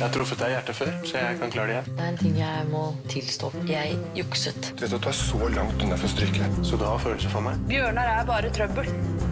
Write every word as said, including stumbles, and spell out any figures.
Jeg har truffet deg i hjertet før, så jeg kan klare det igjen. Det er en ting jeg må tilstå. Jeg jukset. Du vet at du er så langt unna for å stryke. Så du har følelser for meg? Bjørnar er bare trøbbel.